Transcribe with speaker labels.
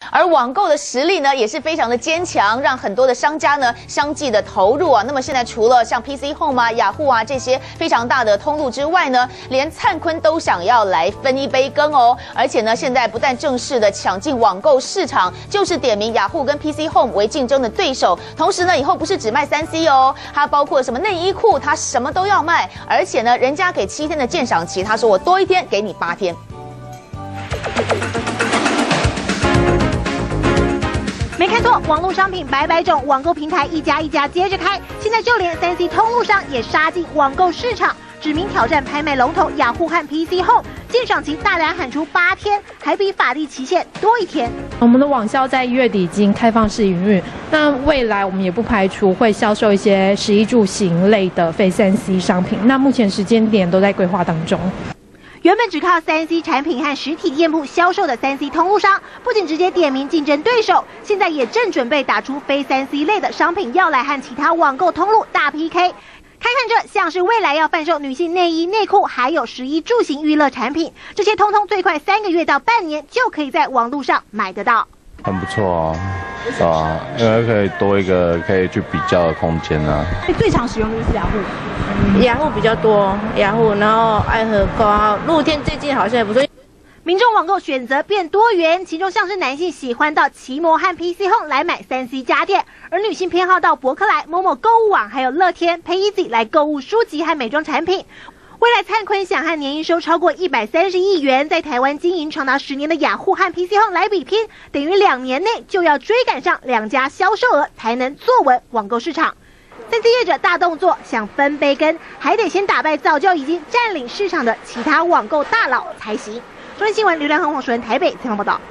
Speaker 1: 而网购的实力呢，也是非常的坚强，让很多的商家呢相继的投入啊。那么现在除了像 PC Home 啊、雅虎啊这些非常大的通路之外呢，连灿坤都想要来分一杯羹哦。而且呢，现在不但正式的抢进网购市场，就是点名雅虎跟 PC Home 为竞争的对手。同时呢，以后不是只卖3C 哦，它包括什么内衣裤，它什么都要卖。而且呢，人家给7天的鉴赏期，他说我多1天给你8天。
Speaker 2: 没看错，网络商品百百种，网购平台一家一家接着开。现在就连3C 通路商也杀进网购市场，指名挑战拍卖龙头雅虎和 PC Home， 鉴赏期大胆喊出8天，还比法定期限多1天。
Speaker 3: 我们的网销在1月底已经开放式营运，那未来我们也不排除会销售一些食衣住行类的非3C 商品。那目前时间点都在规划当中。
Speaker 2: 原本只靠3C 产品和实体店铺销售的3C 通路商，不仅直接点名竞争对手，现在也正准备打出非3C 类的商品，要来和其他网购通路大 PK。看看这像是未来要贩售女性内衣、内裤，还有食衣住行娱乐产品，这些通通最快3个月到半年就可以在网络上买得到。
Speaker 4: 很不错啊，因为可以多一个可以去比较的空间啊。
Speaker 2: 最常使用的是雅虎，
Speaker 5: 雅虎比较多，雅虎，然后爱河购、露天最近好像也不错。
Speaker 2: 民众网购选择变多元，其中像是男性喜欢到奇摩和 PC Home 来买3C 家电，而女性偏好到博客来、某某购物网还有乐天、PayEasy 来购物书籍和美妆产品。未来灿坤想和年营收超过130亿元，在台湾经营长达10年的雅虎和 PC Home 来比拼，等于2年内就要追赶上2家销售额，才能坐稳网购市场。3C 业者大动作，想分杯羹，还得先打败早就已经占领市场的其他网购大佬才行。中央新闻刘亮恒、黄淑文台北采访报道。